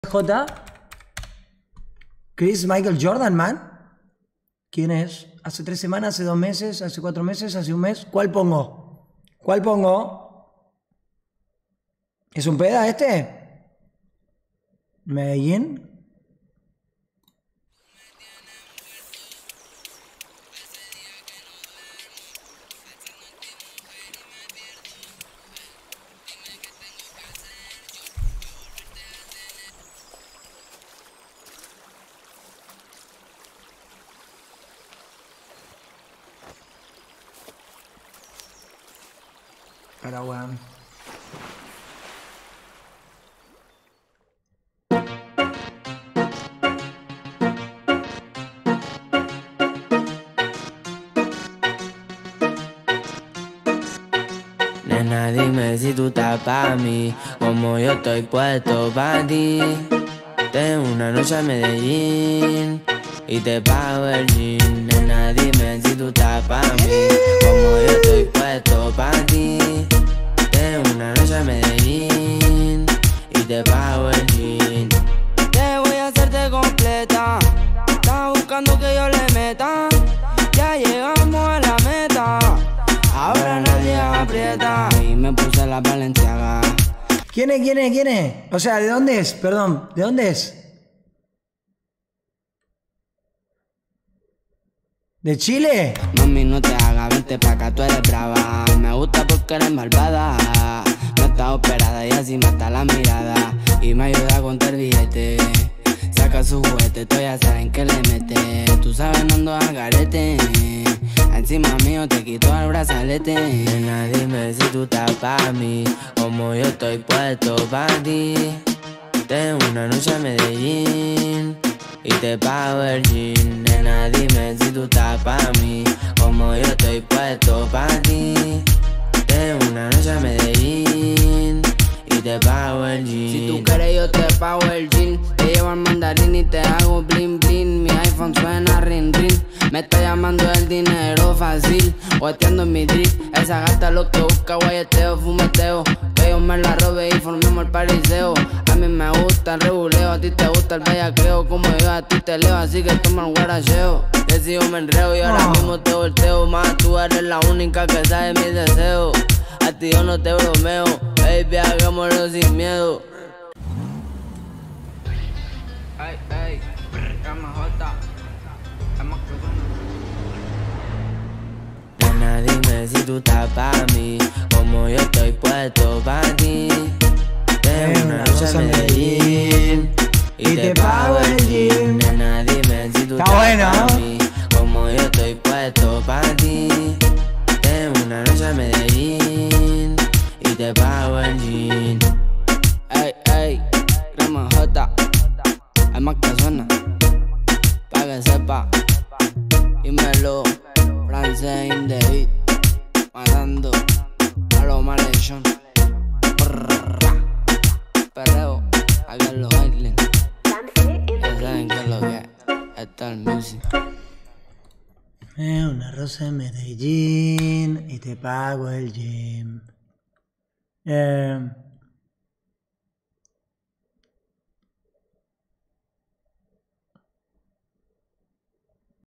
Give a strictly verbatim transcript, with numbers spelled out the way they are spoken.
J. Chris Michael Jordan, man. ¿Quién es? ¿Hace tres semanas? ¿Hace dos meses? ¿Hace cuatro meses? ¿Hace un mes? ¿Cuál pongo? ¿Cuál pongo? ¿Es un peda este? ¿Medellín? Pero bueno. Nena, dime si tú estás pa' mí, como yo estoy puesto pa' ti. Tengo una noche a Medellín y te pago el jean. Nena, dime si tú estás pa' mí, como yo estoy puesto pa' ti. Tengo una noche a Medellín y te pago el jean. Te voy a hacerte completa, estás buscando que yo le meta. Ya llegamos a la meta, ahora nadie aprieta. Y me puse la Balenciaga. ¿Quién es? ¿Quién es? ¿Quién es? O sea, ¿de dónde es? Perdón, ¿de dónde es? ¿De Chile? Mami, no te hagas, vente pa' acá, tú eres brava. Me gusta porque eres malvada. No estás operada y así mata la mirada. Y me ayuda a contar billete. Saca su juguete, tú ya saben que le mete. Tú sabes, no ando al garete. Encima mío te quito el brazalete. Nena, dime si tú estás pa' mí, como yo estoy puesto pa' ti. Tengo una noche a Medellín y te pago el jean. Nena, dime si tú estás pa' mí, como yo estoy puesto pa' ti. Tengo una noche a Medellín y te pago el jean. Si tú quieres yo te pago el jean. Te llevo al mandarín y te hago bling bling. Mi iPhone suena ring ring. Me está llamando el dinero fácil, guateando en mi drip. Esa gata lo que busca, guayeteo, fumeteo. Que yo me la robe y formemos el pariseo. A mí me gusta el reguleo, a ti te gusta el bellaqueo. Como yo a ti te leo, así que toma el guaracheo. Que si yo me enreo y ahora mismo te volteo. Más tú eres la única que sabe mis deseos. A ti yo no te bromeo, baby, hagámoslo sin miedo. Ay, ay, cama jota. Nena, dime si tú estás pa' mí, como yo estoy puesto pa' ti. Tengo una noche a Medellín y te pago el jean. Nena, dime si tú estás pa' mí, como yo estoy puesto pa' ti. Tengo una noche a Medellín y te pago el jean. Ey, ey, crema jota, hay más que suena, pa' que sepa. Dímelo, francés in the beat, matando a los malhechón. Perreo, aquí en los Islands. Ya saben que es lo que es, esto es el music. Eh, una rosa en Medellín y te pago el gym. Eh...